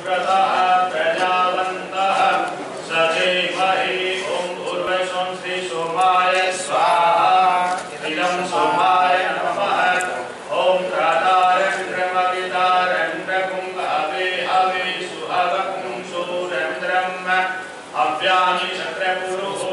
सुक्रतः प्रजावन्तः सधीमहि ॐ उर्वशं श्री सोमाय स्वाहा इदं सोमाय नमः ॐ त्रातारन्द्रमवितारन्द्रकुम्भवे हवे सुहवकुं सूरन्द्रम् अव्यानि शत्रपुरुः